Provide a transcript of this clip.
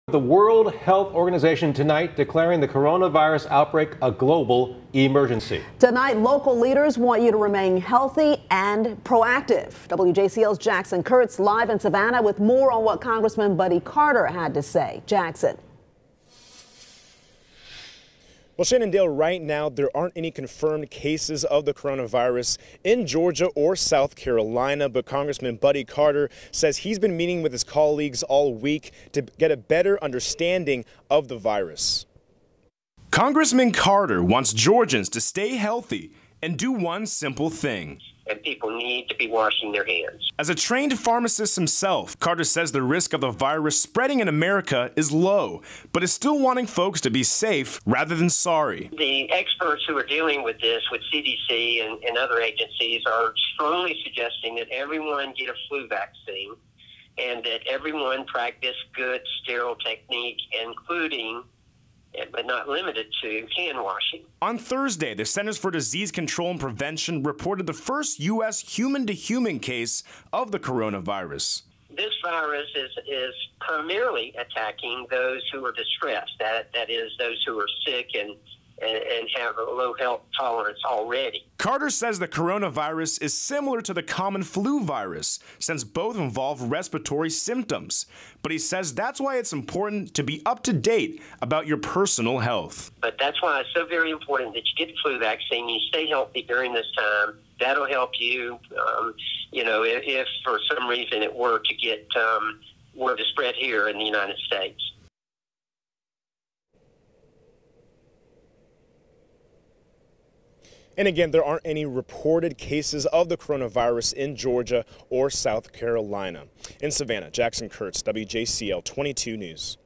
The World Health Organization tonight declaring the coronavirus outbreak a global emergency. Tonight, local leaders want you to remain healthy and proactive. WJCL's Jackson Kurtz live in Savannah with more on what Congressman Buddy Carter had to say. Jackson. Well, Shenandoah, right now, there aren't any confirmed cases of the coronavirus in Georgia or South Carolina, but Congressman Buddy Carter says he's been meeting with his colleagues all week to get a better understanding of the virus. Congressman Carter wants Georgians to stay healthy and do one simple thing. And people need to be washing their hands. As a trained pharmacist himself, Carter says the risk of the virus spreading in America is low, but is still wanting folks to be safe rather than sorry. The experts who are dealing with this, with CDC and other agencies, are strongly suggesting that everyone get a flu vaccine and that everyone practice good sterile technique, including but not limited to hand washing. On Thursday, the Centers for Disease Control and Prevention reported the first U.S. human-to-human case of the coronavirus. This virus is primarily attacking those who are distressed, that is, those who are sick and have a low health tolerance already. Carter says the coronavirus is similar to the common flu virus, since both involve respiratory symptoms. But he says that's why it's important to be up to date about your personal health. But that's why it's so very important that you get the flu vaccine, you stay healthy during this time. That'll help you, if for some reason it were to get were to spread here in the United States. And again, there aren't any reported cases of the coronavirus in Georgia or South Carolina. In Savannah, Jackson Kurtz, WJCL 22 News.